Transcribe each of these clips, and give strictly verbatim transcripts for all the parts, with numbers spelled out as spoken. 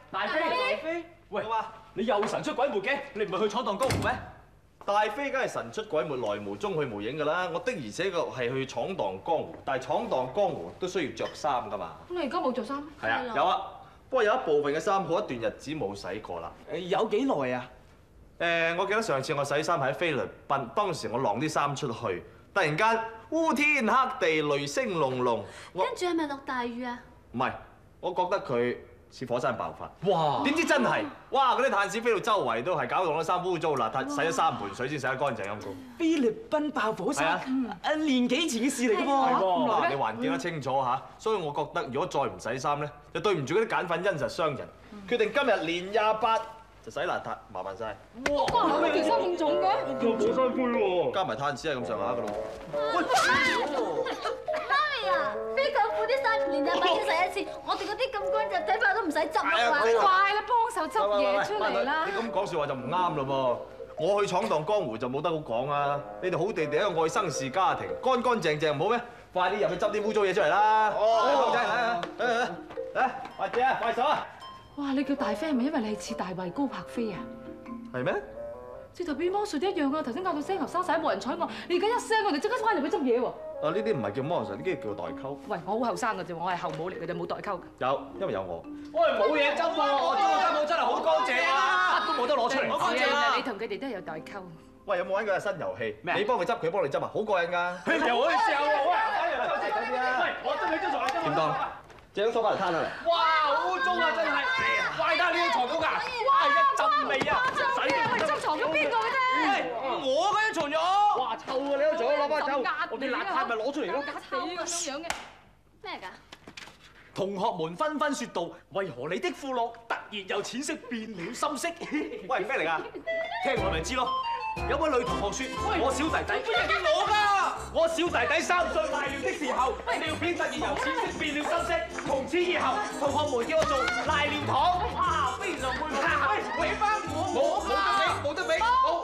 大飛，大飛，喂，你又神出鬼沒嘅，你唔係去闖蕩江湖咩？ 大飛梗係神出鬼沒，來無蹤去無影㗎啦！我的而且確係去闖蕩江湖，但係闖蕩江湖都需要着衫㗎嘛。 咁你而家冇着衫？ 係啊，有啊，不過有一部分嘅衫好一段日子冇洗過啦。 誒，有幾耐啊？ 誒，我記得上次我洗衫喺菲律賓，當時我晾啲衫出去，突然間烏天黑地，雷聲隆隆。 跟住係咪落大雨啊？ 唔係，我覺得佢似火山爆發。 哇！ 點知真係，哇！嗰啲炭屎飛到周圍都係，搞到我啲衫污糟邋遢，洗咗三盆水先洗得乾淨咁高。 菲律賓爆火山，誒年幾前嘅事嚟㗎喎。 係喎，你還記得清楚嚇，所以我覺得如果再唔洗衫咧，就對唔住嗰啲鹼粉殷實商人。決定今日年廿八就洗邋遢，麻煩晒。 哇！你件衫咁重嘅？ 又冇衫灰喎，加埋炭屎係咁上下㗎咯。 媽咪啊，飛舅父啲衫年廿八先洗一次，我哋嗰啲咁乾淨睇法都唔使執啦。 快啦，幫手執嘢出嚟啦！ 你咁講説話就唔啱咯噃。我去闖蕩江湖就冇得好講啊！你哋好地地一個愛生事家庭，乾乾淨淨唔好咩？快啲入去執啲污糟嘢出嚟啦！哦，仔嚟嚟嚟嚟，或者啊，快手啊！ 哇！你叫大飛係咪因為你係似大衛高柏飛啊？ 係咩？ 似頭變魔術一樣啊！頭先教到聲喉生晒冇人睬我，你而家一聲我哋即刻翻入去執嘢喎！ 啊！呢啲唔係叫魔術，呢啲叫代溝。 喂，我好後生㗎啫，我係後母嚟嘅啫，冇代溝㗎。 有，因為有我。 喂，冇嘢執喎，我執冇真係好乾淨啊，乜都冇得攞出嚟。 好乾淨啊！你同佢哋都係有代溝。 喂，有冇玩過新遊戲？ 咩？ 你幫佢執，佢幫你執啊，好過癮㗎！ 又可以試下喎，喂！ 喂， 我執你張床，你執點當？借張梳化嚟攤下嚟。 哇！好污糟啊，真係！怪得呢張床褥㗎，哇！一陣味啊！ 洗嘅喂，執床褥邊個嘅啫？ 喂，我嗰張床褥。哇！臭啊！你張床褥攞翻走， 咁我啲邋遢咪攞出嚟咯。 臭咁樣嘅咩㗎？ 同學們紛紛説道：為何你的褲落突然由淺色變了深色？ 喂，咩嚟㗎？ 聽我咪知咯。有位女同學説：我小弟弟，乜嘢叫我㗎？我小弟弟三歲賴尿的時候，尿片突然由淺色變了深色，從此以後，同學們叫我做賴尿糖。哇！非常佩服。喂，俾翻我！冇冇得俾，冇得俾，冇。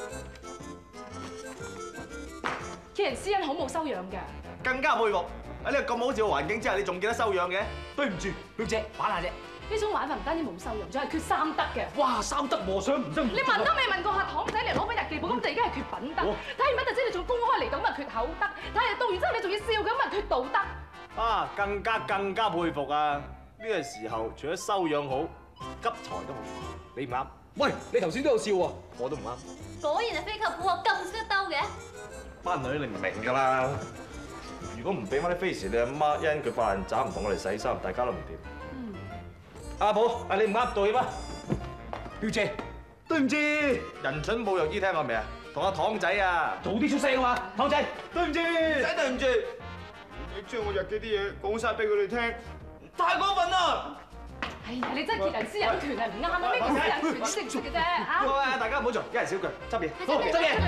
企人私隱好冇修養㗎。 更加佩服喺呢個咁好笑嘅環境之下，你仲記得修養嘅？ 對唔住，表姐玩下啫。 呢種玩法唔單止冇修養，仲係缺三德嘅。 哇！三德和尚唔爭。 你問都未問過下堂仔嚟攞本日記本，咁就已經係缺品德。睇完乜就知你仲公開嚟到，咁啊缺口德。睇完讀完之後你仲要笑，咁啊缺道德。 啊，更加更加佩服啊！呢個時候除咗修養好，急才都好。你唔啱。 喂，你頭先都有笑喎。 我都唔啱。 果然係飛舅父學咁識得兜嘅。 班女你唔明㗎啦。如果唔俾翻啲 face 你阿媽，一陣佢發爛渣唔同我哋洗衫，大家都唔掂。嗯。阿寶，啊你唔啱，道歉啊！ 表姐，對唔住。 人蠢冇藥醫，聽過未啊？同阿堂仔啊， 早啲出聲啊嘛，堂仔，對唔住。 唔使對唔住。 你將我日記啲嘢講晒俾佢哋聽， 太過分啦！ 哎呀，你真係劫人私隱權係唔啱啊！咩叫私隱權？你識唔識嘅啫嚇？ 喂，大家唔好做，一人少句，執嘢。好，執嘢。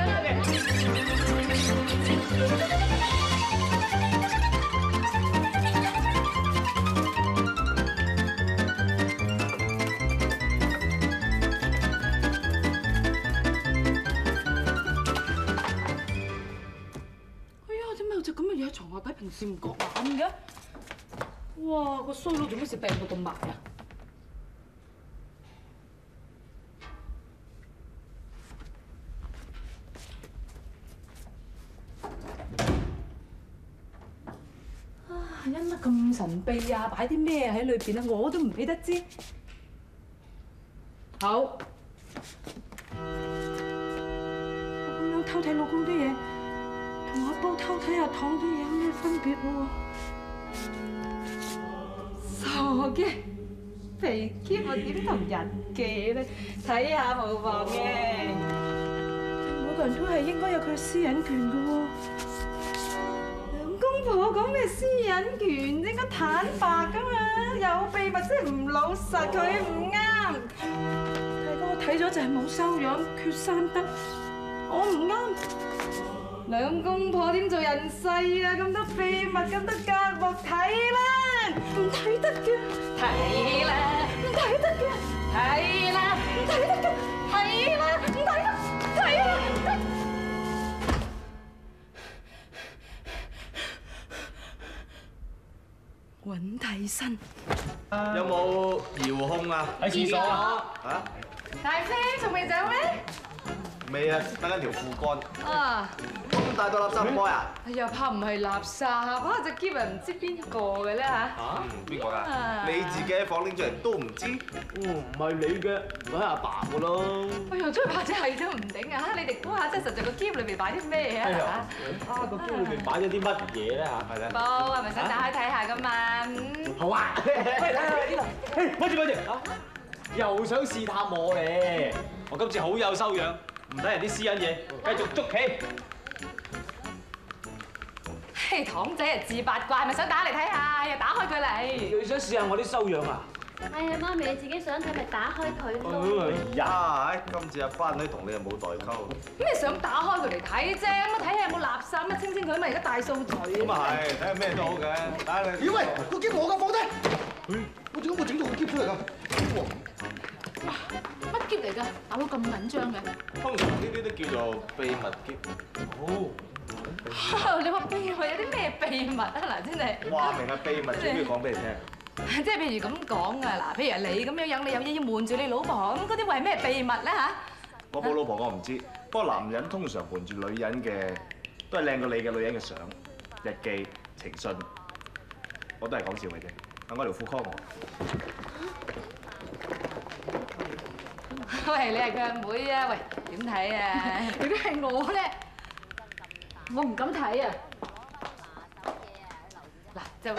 哎呀，點解有隻咁嘅嘢喺床下底？平時唔覺眼嘅。哇！個衰佬做乜事病到咁埋啊？啊！因乜咁神秘啊？擺啲咩喺裏邊啊？我都唔記得知。好，我咁樣偷睇老公啲嘢，同阿煲偷睇阿糖啲嘢有咩分別喎？傻嘅，肥 keep 我點同人記咧？睇下冇妨嘅。每個人都係應該有佢嘅私隱權嘅喎。兩公婆講咩私隱權？應該坦白噶嘛，有秘密即係唔老實，佢唔啱。大哥，我睇咗就係冇修養，缺三德，我唔啱。兩公婆點做人世啊？咁多秘密，咁多隔膜，睇啦，唔睇得嘅，睇啦，唔睇得嘅，睇啦，唔睇得嘅，睇啦，唔睇得，睇啦，唔睇。揾替身。 有冇遙控啊？ 喺廁所啊！ 嚇？ 大飛仲未走咩？ 未啊，得緊條褲乾。 啊！ 咁大袋垃圾唔開啊？ 哎呀，怕唔係垃圾，哇！隻箧啊，唔知邊個嘅咧嚇？ 嗯，邊個㗎？你自己喺房拎出嚟都唔知？ 嗯，唔係你嘅，咪係阿爸嘅咯。 哎呀，真係怕隻係都唔頂啊！你哋估下，真係實在個箧裏面擺啲咩啊？ 啊，個箧裏邊擺咗啲乜嘢咧嚇？係咧。 冇，係咪想打開睇下噶嘛？嗯好啊！喂，睇下呢度。嘿，咪住咪住啊！又想試探我咧？我今次好有修養，唔睇人啲私隱嘢，繼續捉棋。 嘿，堂仔啊，自八卦，咪想打嚟睇下，又打開佢嚟。 你想試下我啲修養啊？ 哎呀，媽咪你自己想睇咪打開佢咯。 哎呀！ 啊！今次阿班女同你又冇代溝。 咁你想打開佢嚟睇啫，咁啊睇下有冇垃圾，乜清清佢，咪而家大掃除。 咁啊係，睇下咩都好嘅。睇下你。 咦喂，個箧我㗎，放低！我點解會整到個箧出嚟㗎？ 乜箧嚟㗎？打到咁緊張嘅？ 通常呢啲都叫做秘密箧。 哦。 你話秘密有啲咩秘密啊？嗱，真係話明係秘密，最緊要講俾你聽。 即係譬如咁講啊，嗱，譬如你咁樣樣，你有嘢要瞞住你老婆，咁嗰啲會係咩秘密咧嚇？ 我冇老婆，我唔知。不過男人通常瞞住女人嘅，都係靚過你嘅女人嘅相、日記、情信，我都係講笑嘅啫。等我條褲 call 我。 喂，你係佢阿妹啊？喂，點睇啊？如果係我咧，我唔敢睇啊！嗱，就。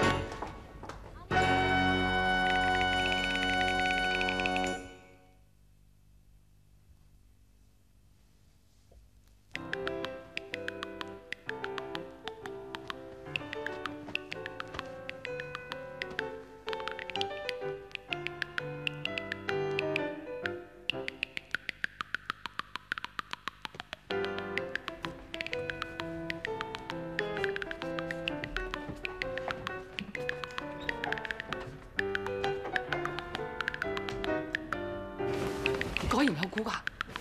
果然有蠱惑。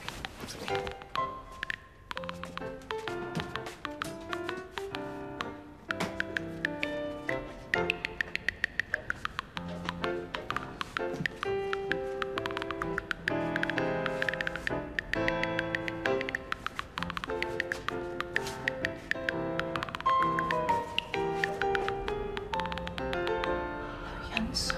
欣賞。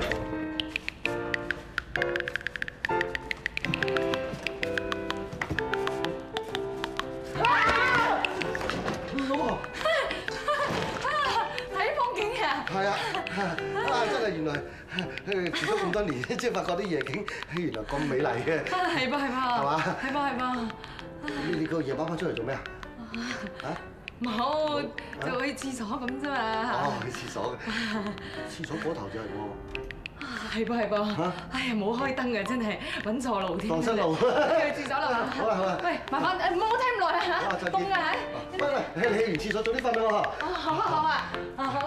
係啊，啊真係原來住咗咁多年，即係發覺啲夜景原來咁美麗嘅。 係噃係噃， 係嘛？ 係噃係噃。 你你個夜晚翻出嚟做咩啊？啊？ 冇，就去廁所咁啫嘛。 哦，去廁所嘅，廁所嗰頭就係喎。 係噃係噃。哎呀，冇開燈嘅，真係揾錯路添。 蕩失路。 去廁所啦。 好啦好啦。 喂，麻煩誒唔好睇咁耐啊嚇，凍啊係。 喂喂，你去完廁所早啲瞓啦喎。 哦，好啊好啊，啊好。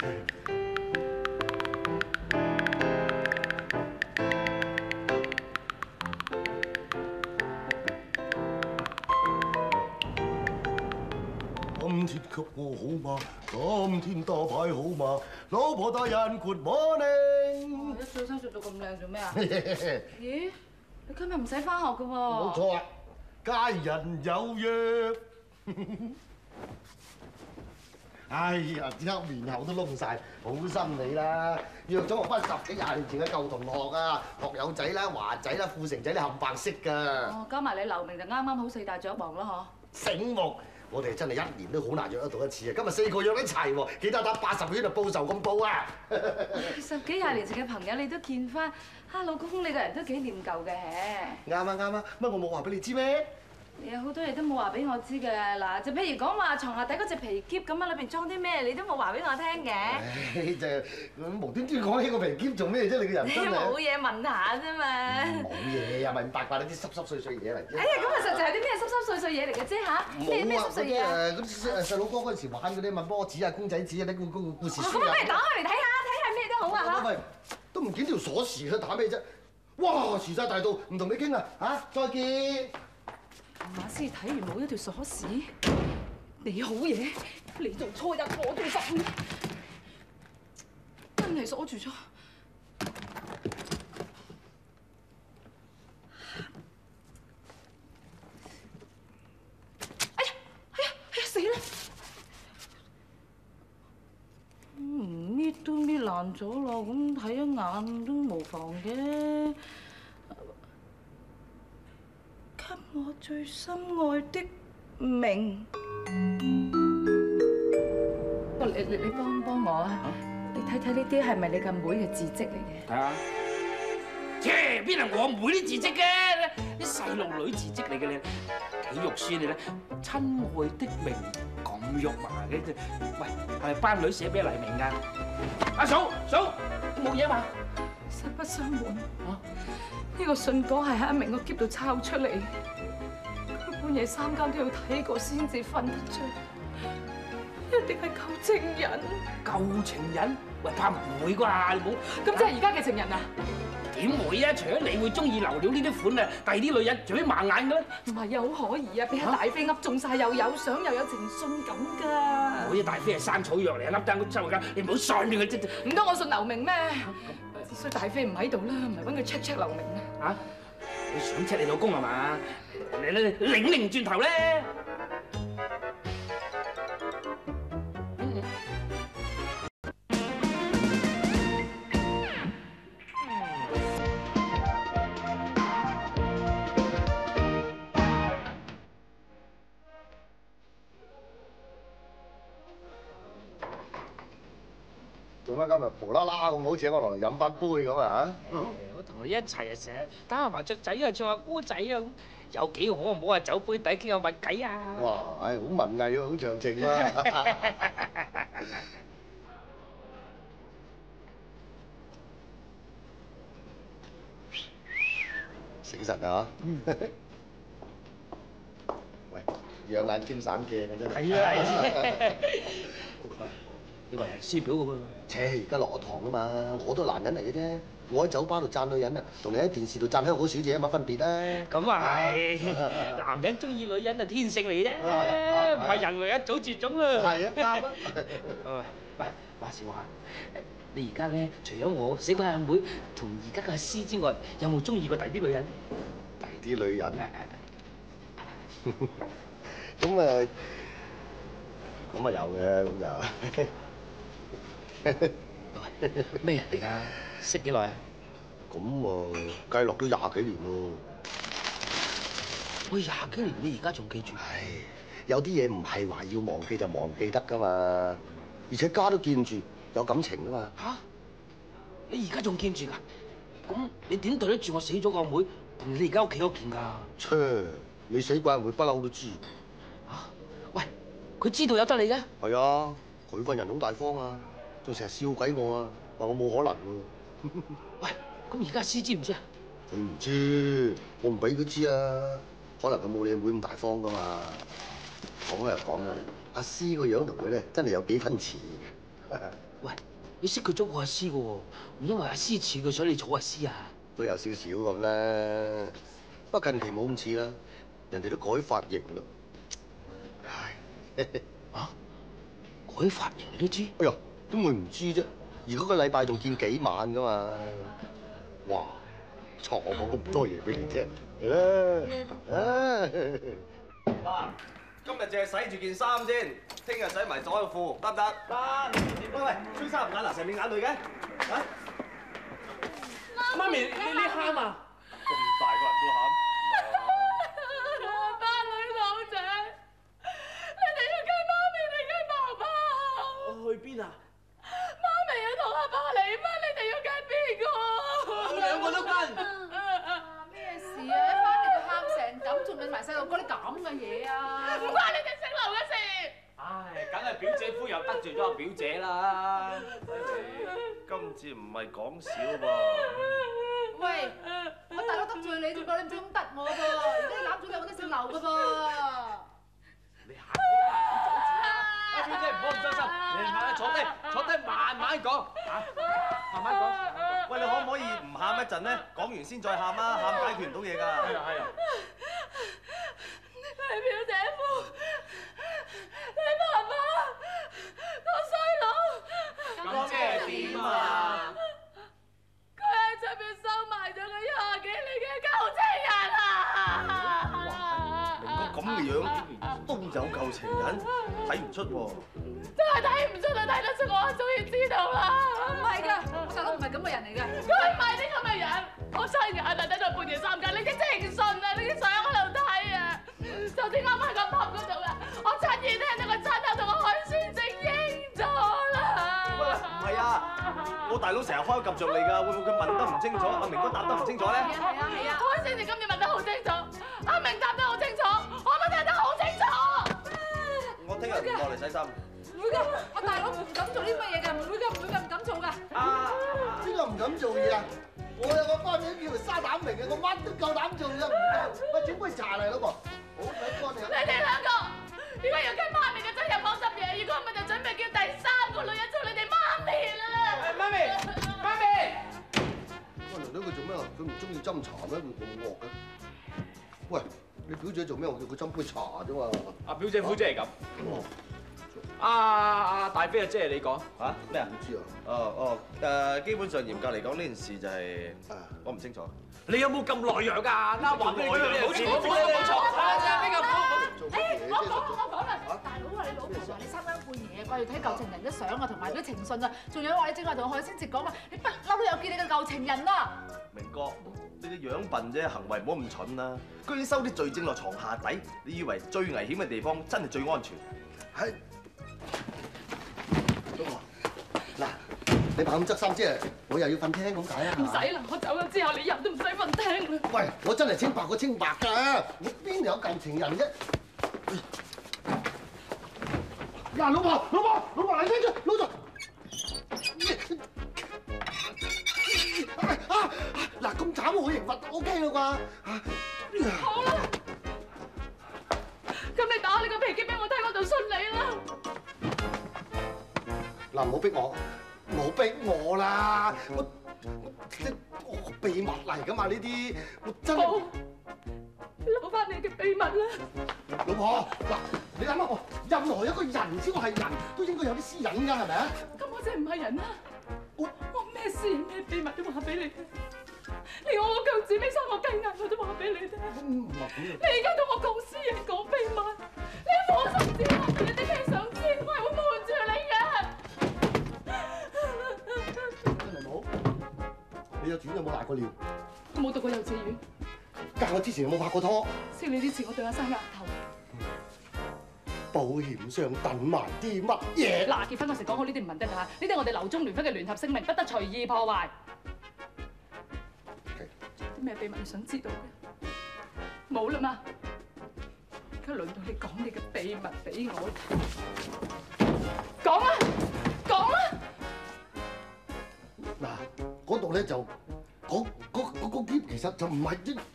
今天給我好嗎？今天多牌好嗎？老婆大人 Good morning。 一早生着到咁靚做咩啊？咦，你今日唔使翻學㗎喎？ 冇錯啊，佳人有約。哎呀，即刻面口都燶晒，好心你啦！約咗我班十幾廿年前嘅舊同學啊，學友仔啦、華仔啦、富城仔，你冚唪識㗎。 哦，加埋你留名就啱啱好四大雀王咯嗬。 醒目！我哋真係一年都好難約得到一次啊！今日四個約一齊喎，幾多打八十圈就報仇咁報啊！ 十幾廿年前嘅朋友你都見翻，啊老公你個人都幾念舊嘅。 啱啊啱啊，乜我冇話俾你知咩？ 你有好多嘢都冇話俾我知嘅，嗱就譬如講話床下底嗰隻皮篋咁啊，裏邊裝啲咩你都冇話俾我聽嘅。 唉，就咁無端端講起個皮篋做咩啫？你個人真係冇嘢問下啫嘛。 冇嘢啊，咪八卦啲濕濕碎碎嘢嚟啫。 哎呀，咁啊實在係啲咩濕濕碎碎嘢嚟嘅啫嚇？咩咩濕碎嘢啊？ 誒嗰啲細佬哥嗰陣時玩嗰啲乜波子啊、公仔紙啊、啲故故故事書啊。 咁不如打開嚟睇下，睇下咩都好啊嚇。 喂，都唔見條鎖匙，佢打咩啫？哇！時勢大到唔同你傾啦嚇，再見。 馬師睇完冇咗條鎖匙，你好嘢，你做初一，我做十五，真係鎖住咗。 爛咗咯，咁睇一眼都無妨嘅。給我最心愛的明。你你你幫幫我啊！你睇睇呢啲係咪你個妹嘅字跡嚟嘅？ 睇下。切，邊係我妹啲字跡嘅？啲細路女字跡嚟嘅你，幾肉酸你咧？親愛的明咁肉麻嘅啫。喂，係咪班女寫俾黎明㗎？阿嫂嫂，冇嘢嘛？ 實不相瞞，呢個信稿係喺阿明個篋度抄出嚟，佢半夜三更都要睇過先至瞓得着，一定係舊情人。 舊情人？喂，怕唔會啩？你冇咁即係而家嘅情人啊？ 點會啊？除咗你會中意流料呢啲款啊，第二啲女人最盲眼㗎啦。 唔係啊，好可疑啊！俾阿大飛噏中晒，又有相又有情信咁㗎。 嗰啲大飛係生草藥嚟，粒單都抽㗎，你唔好信佢啫。 唔通我信劉明咩？只衰大飛唔喺度啦，唔係揾佢 check check 劉明啊！ 嚇？你想 check 你老公係嘛？你你擰擰轉頭咧！ 做乜今日無啦啦咁好似我落嚟飲翻杯咁啊嚇？ 我同你一齊啊，成日打下麻雀仔啊，唱下歌仔啊，有幾好啊！唔好話酒杯底傾下密偈啊！ 哇，係好文藝喎，好長情喎！醒神啊！喂，養眼兼散鏡啊真係。 係啊！呢個係師表㗎喎。 切，而家落堂啊嘛，我都男人嚟嘅啫。我喺酒吧度讚女人啊，同你喺電視度讚香港小姐有乜分別咧？ 咁啊係，男人中意女人係天性嚟啫，唔係人類一早絕種啦。 係啊，啱啊！ 喂，話時話，你而家咧，除咗我死鬼阿妹同而家嘅阿師之外，有冇中意過第啲女人？ 第啲女人，咁啊，咁啊有嘅，咁就。 咩人嚟㗎？識幾耐啊？ 咁啊，計落都廿幾年咯。 喂，廿幾年你而家仲記住？ 唉，有啲嘢唔係話要忘記就忘記得㗎嘛，而且家都見住，有感情㗎嘛。 嚇！你而家仲見住㗎？咁你點對得住我死咗個阿妹同你而家屋企嗰件㗎？ 切，你死鬼會不嬲都知。 嚇！喂，佢知道有得你嘅？ 係啊，佢份人好大方啊，仲成日笑鬼我啊，話我冇可能喎。 喂，咁而家師知唔知啊？ 佢唔知，我唔俾佢知啊。可能佢冇你阿妹咁大方噶嘛。講又講啦，阿師個樣同佢咧真係有幾分似。 喂，你識佢捉過阿師嘅喎，唔因為阿師似佢，所以你坐阿師啊？ 都有少少咁啦，不過近期冇咁似啦，人哋都改髮型啦。唉， 啊？改髮型你都知？ 哎呀，點會唔知啫？而嗰個禮拜仲見幾晚噶嘛？哇！錯我講咁多嘢俾你聽，啊！ 嗱，今日淨係洗住件衫先，聽日洗埋所有褲，得唔得？得。喂喂，崔生唔眼嗱，成面眼淚嘅，啊！ 媽咪，你你喊啊？ 咁大個人都喊。 班女佬仔，你哋要跟媽咪定跟爸爸？ 去邊啊？ 媽咪要同阿爸離婚，你哋要跟邊個？ 兩個都跟。 咩事啊？一翻嚟就喊成咁，仲問埋細路哥啲咁嘅嘢啊？唔關你哋姓劉嘅事。 唉，梗係表姐夫又得罪咗阿表姐啦。 今次唔係講笑噃。 喂，我大佬得罪你啫噃，你唔使咁得我噃。而家攬住嘅我都姓劉嘅噃。 你行開啦，唔好阻住啦。阿表姐唔好咁傷心，你慢慢坐低，坐低慢慢講嚇，慢慢講。 喂，你可唔可以唔喊一陣咧？講完先再喊啊，喊解決唔到嘢㗎。 係啊係啊。 你表姐夫，你爸爸，個衰佬。 咁即係點啊？ 佢喺出邊收埋咗個廿幾年嘅舊情人啊！ 明哥咁嘅樣都有舊情人，睇唔出喎。 真係睇唔出啊，睇得出我終於知道啦。唔係㗎，我大佬唔係咁嘅人嚟㗎。佢唔係啲咁嘅人，我親眼啊睇到半夜三更，你啲情信啊，你啲相喺度睇啊，就算啱喺個 pub 嗰度啊，我親耳聽到個餐廳同個海鮮正應咗啦。 喂，唔係啊，我大佬成日開及着你㗎，會唔會佢問得唔清楚？阿明哥答得唔清楚咧？ 係啊係啊係啊！海鮮正今日問得好清楚，阿明答得好清楚，我都聽得好清楚。 我聽日唔落嚟洗衫。 唔會㗎，我大佬唔敢做啲乜嘢㗎，唔會㗎，唔會㗎，唔敢做㗎。 啊！ 邊個唔敢做嘢啊？我有個花名叫做沙膽明嘅，我乜都夠膽做嘅，唔夠。喂，整杯茶嚟，老婆。好鬼乾淨。 你哋兩個，如果要跟媽咪嘅真入房執嘢，如果唔係就準備叫第三個女人做你哋媽咪啦。 媽咪，媽咪。 喂，娘娘佢做咩啊？佢唔中意斟茶咩？佢咁惡嘅。喂，你表姐做咩？我叫佢斟杯茶啫嘛。 阿表姐夫姐係咁。阿阿大飛阿姐你講嚇咩啊？ 唔知啊。 哦哦誒，基本上嚴格嚟講，呢件事就係我唔清楚。 你有冇咁內弱㗎？啱話俾你聽，冇錯冇錯冇錯。 做乜嘢我講啫？ 我講啦，大佬啊，你老婆話你三更半夜掛住睇舊情人嘅相啊，同埋啲情信啊，仲有話你正話同海鮮節講話，你不嬲都有見你嘅舊情人啊！ 明哥，你哋樣笨啫，行為唔好咁蠢啦！居然收啲罪證落床下底，你以為最危險嘅地方真係最安全？ 係。嗱，你扮咁執衫啫，我又要瞓廳咁解啊？ 唔使啦，我走咗之後，你人都唔使瞓廳啦。 喂，我真係清白過清白㗎，我邊度有舊情人啫？嗱，老婆，老婆，老婆嚟聽住，老婆。啊！嗱，咁慘我刑罰都 OK 啦啩？ 好啦，咁你打你個皮夾俾我睇，我就信你啦。 嗱，唔好逼我，唔好逼我啦！我即我秘密嚟㗎嘛呢啲，我真係。 攞翻你嘅秘密啦！ 老婆，嗱，你諗下我，任何一個人只要係人都應該有啲私隱㗎，係咪啊？ 咁我真係唔係人啦！我我咩私隱咩秘密都話俾你聽，連我個腳趾尾生個雞眼我都話俾你聽。 唔係咁你而家同我講私隱講秘密，你放心知啦，你啲咩想知，我係會瞞住你嘅。 真係冇？你幼稚園有冇大過尿？ 我冇讀過幼稚園。 教我之前有冇拍過拖？ 識你之前我對阿生額頭。 保險上等埋啲乜嘢？ 嗱，結婚嗰時講好呢啲唔問得㗎，呢啲係我哋樓中聯婚嘅聯合聲明，不得隨意破壞。啲咩秘密你想知道嘅？冇啦嘛，而家輪到你講你嘅秘密俾我。講啦，講啦！ 嗱，嗰度咧就嗰嗰嗰個喼其實就唔係啲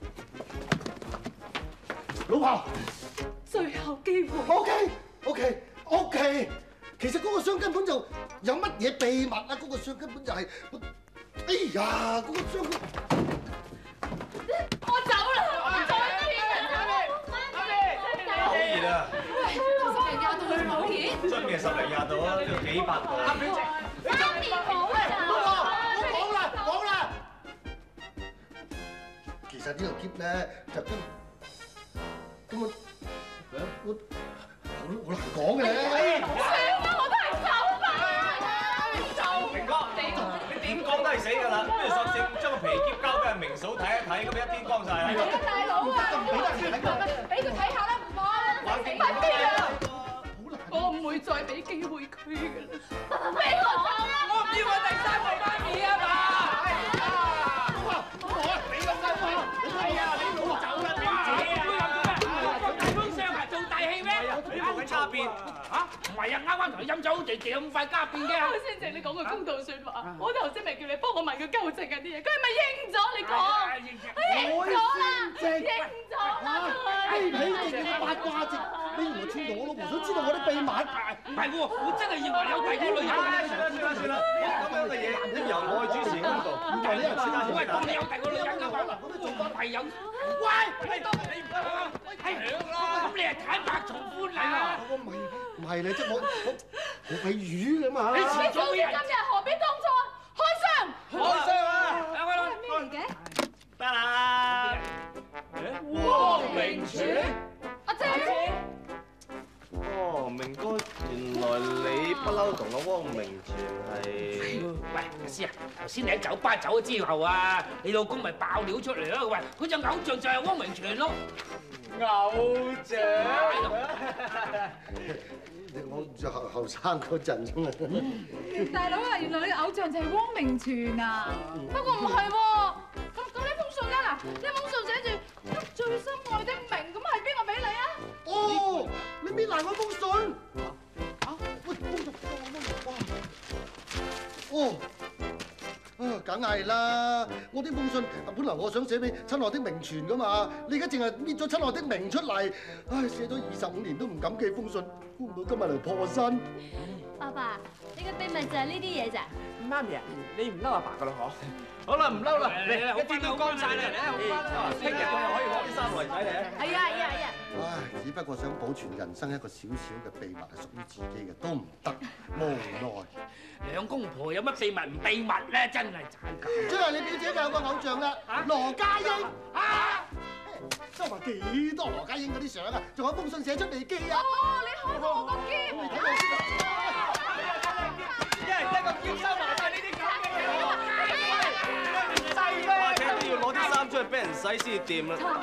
老婆。 最後機會。 O K O K O K，其實嗰個箱根本就有乜嘢秘密啊！嗰個箱根本就係，哎呀，嗰個箱。 我走啦，我再見啊！ 好熱啊！ 十零廿度去好熱。 出面十零廿度啊，都幾百度。阿表姐， 三年好啊！ 老婆，我講啦，講啦。其實呢個喼咧就根根本。我好好難講嘅咧。 算啦，我都係走吧。走。 明哥，你點講都係死㗎啦，不如索性將個皮喼交俾阿明嫂睇一睇，咁一天光晒啦。 大佬啊，俾佢睇下啦，唔該。快啲啊！我唔會再俾機會佢㗎啦。俾我走啦！ 我唔要佢第三個媽咪啊嘛！ 哇！我啊，你個真係， 係啊，你唔好走啦，表姐啊！大風箱啊，做大戲咩？ 你冇差別嚇？唔係啊，啱啱同佢飲酒好似咁快加變嘅。 先正，你講句公道説話，我頭先咪叫你幫我問佢舊情人啲嘢，佢係咪認咗？你講，認咗啦，認咗啦。 哎，你哋嘅八卦節，你原來串同我老婆想知道我啲秘密。 唔係喎，我真係以為有第二個女人。 算啦算啦算啦，咁樣嘅嘢應由我去主持公道。 唔係你又知道？ 喂，當你有第二個女人嘅話，我都做法係有。喂，你當你唔得啊？係響咯，咁你係坦白從寬啦。 我唔係唔係你即係我我我係魚㗎嘛。 你遲早今日何必當初開箱？ 開箱啊！ 咩嚟嘅？ 得啦。 汪明荃，阿姐。 哦，明哥，原來你不嬲明荃係。 喂，阿師啊，頭先你喺酒吧走咗之後啊，你老公咪爆料出嚟咯，喂，佢隻偶像就係汪明荃咯。 偶像。 我後後生嗰陣啫嘛。 大佬啊，原來你嘅偶像就係汪明荃啊！不過唔係喎，咁咁呢封信咧嗱，呢封信寫住給最心愛的明，咁係邊個俾你啊？ 哦，你邊嚟我封信？啊？喂，封信哇！哦。啊，梗係啦！我啲封信本來我想寫俾親愛的明荃噶嘛，你而家淨係搣咗親愛的明出嚟，唉，寫咗二十五年都唔敢寄封信，估唔到今日嚟破身。 爸爸，你嘅秘密就係呢啲嘢咋？ 媽咪啊，你唔嬲阿爸噶啦嗬？ 好啦，唔嬲啦， 嚟嚟一啲都乾晒啦，嚟，聽日我又可以攞啲衫嚟睇你啊！ 係啊係啊係啊！ 唉，只不過想保存人生一個小小嘅秘密係屬於自己嘅，都唔得，無奈。 兩公婆有乜秘密唔秘密咧？真係慘㗎！ 即係你表姐就有個偶像啦，羅家英啊！收埋幾多羅家英嗰啲相啊？仲有封信寫出嚟寄啊！ 哦，你開咗我個篋你睇我先啊！ 一人一個篋收埋晒呢啲咁嘅嘢，細咩？我聽都要攞啲衫出去俾人洗先掂啦。